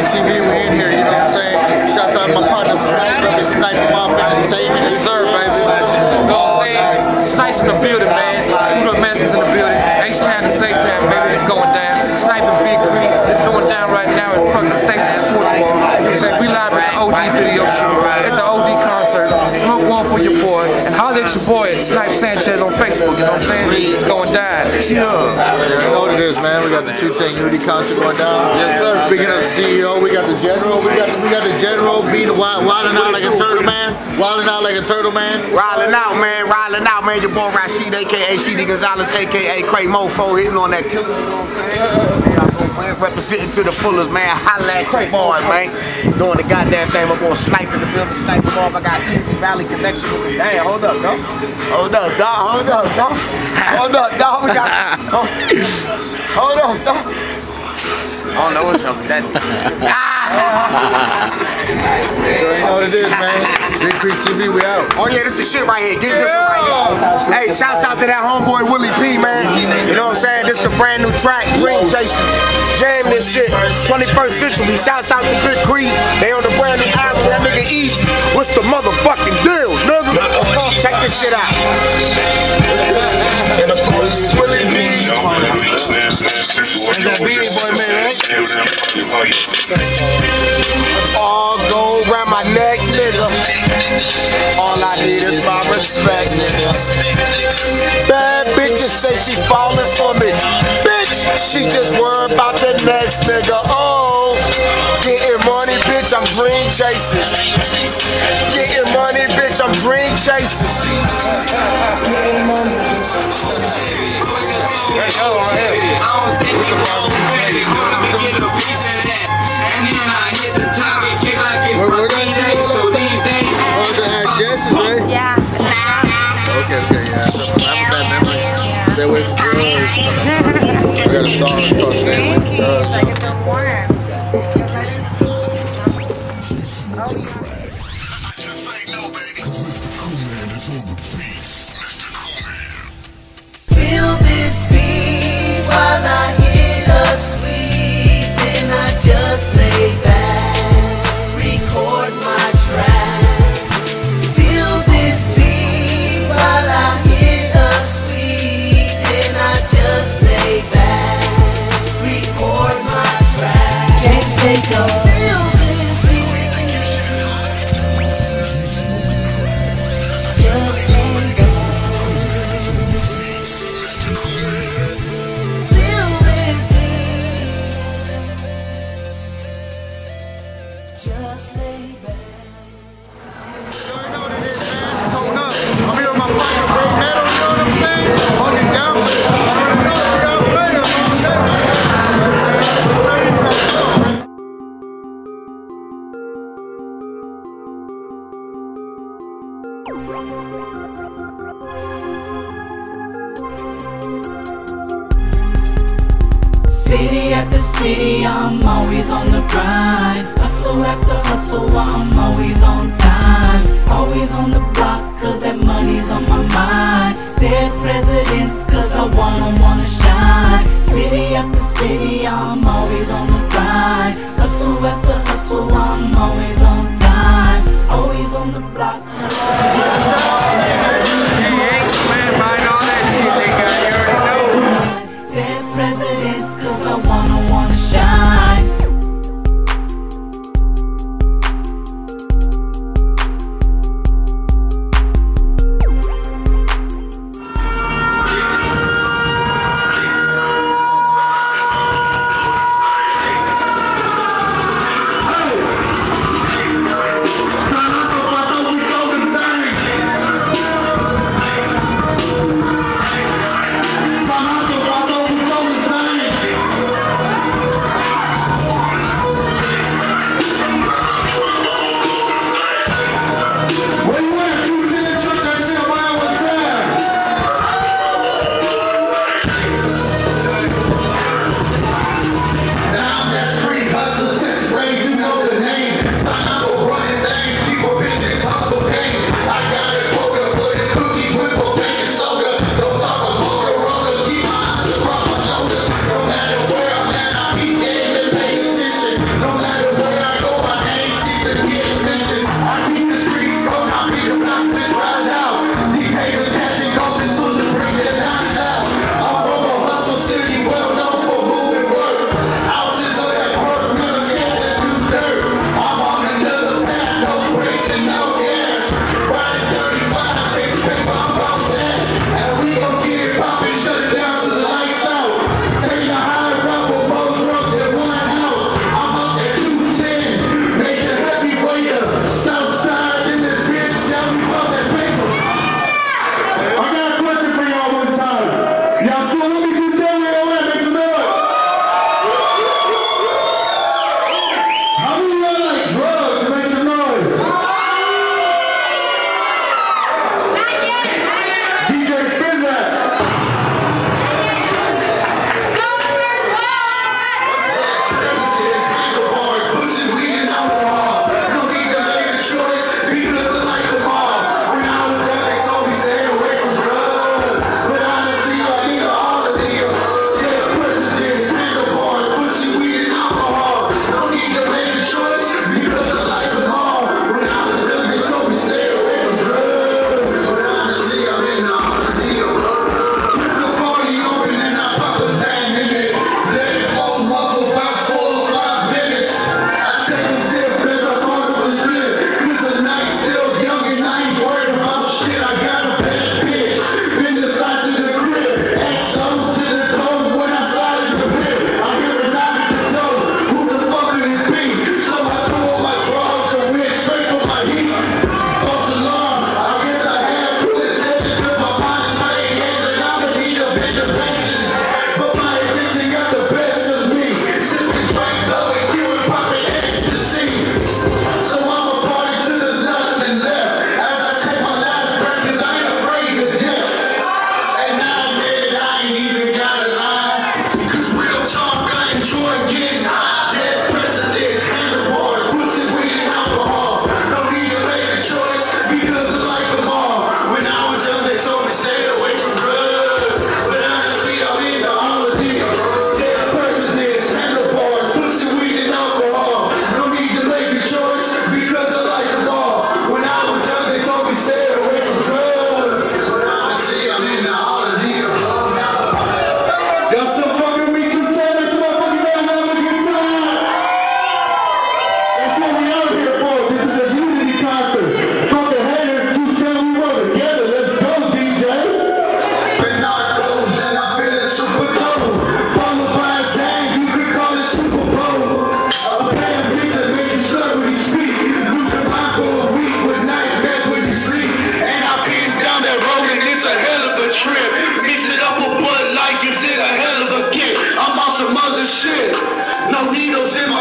TV, we in here, you know what I'm saying? Shout out to my partner, Sniper Mafia, same in Yes, sir, baby. You know what I'm saying? Snipes in the building, man. Who the Mexicans in the building? H-Town to Satan, baby. It's going down. Sniping Big Kree. It's going down right now at fucking Stacy sportsbar. We live at the OD video shoot at the OD concert. Smoke one for your boy and holler at your boy at Snipe Sanchez on Facebook. You know what I'm saying? It's going down. Cheers. You know what it is, man. We got the 210 Unity concert going down. Yes, sir. Speaking of the CEO, we got the General. We got the General being wilding out like a turtle man. Wilding out like a turtle man. Riling out, man. Riling out, man. Your boy Rashid, aka CD Gonzalez, aka Kree Mofo, hitting on that killer. You know what I'm saying? Man, representing to the fullest, man. Holla at your boy, man. Doing the goddamn thing. I'm gonna snipe in the building, snipe them off. I got Easy Valley connection with me. Damn, hold up, dog. Hold up, dog. Hold up, dog. Hold up, dog. We got. Hold up, dog. I don't know what's up with that. So you know what it is, man. Big Kree TV, we out. Oh yeah, this is shit right here. Get this one right here. Hey, shouts out to that homeboy Willie P, man. You know what I'm saying? This is a brand new track, Dream Jason. Jam this shit. 21st century. Shouts out to Big Kree. They on the brand new album. That nigga Easy. What's the motherfucking deal, nigga? Check this shit out. And of course, Willie P. That's that big boy, man, right? All gold around my neck, nigga. All I need is my respect, nigga. Bad bitches say she falling for me. Bitch, she just worried about the next nigga. Oh, getting money, bitch, I'm dream chasing. Getting money, bitch, I'm dream chasing. Getting money. There you go, right here. Yeah. Okay, yeah. I have a bad memory. Stay away from drugs. We got a song that's called Stay Away from Drugs. Like it's so warm. Feel this beat while I hit a sweet, then I just lay back, record my track. Feel this beat while I hit a sweet, then I just lay back, record my track. Can't take a feel this beat, just lay back. Just lay back. You know what it is, man. Tone up. I'm here with my partner, bro. Metal, you know what I'm saying? Hold it down. City after city, I'm always on the grind. Hustle after hustle, I'm always on time. Always on the block, cause that money's on my mind. Dead presidents, cause I wanna shine. City after city, I'm always on the grind. Hustle after hustle, I'm always on time. Always on the block. Dead presidents, cause I wanna shine. wasn't getting high. Dead presidents, handlebars, pussy, weed, and alcohol. No need to make a choice because I like them all. When I was young, they told me stay away from drugs. But honestly, I'm into all of them. Dead presidents, handlebars, pussy, weed, and alcohol. No need to make a choice because I like them all. When I was young, they told me stay away from drugs. But honestly, I'm into all of them. Y'all still fucking with me 210? This motherfucking man having a good time. That's what we out here for. This is a unity concert. Fuck the hater, 210, we roll together. Let's go, DJ. And narcos, and I'm feeling super dope. Followed by a tag, you could call it Super Bowl. A bad bitch that makes you slur when you speak. Lose your mind for a week with nightmares when you sleep. And I pin down that road and it's a hell of a trip. Mix it up with Bud Light, gives it a hell of a kick. I'm on some other shit. No needles in my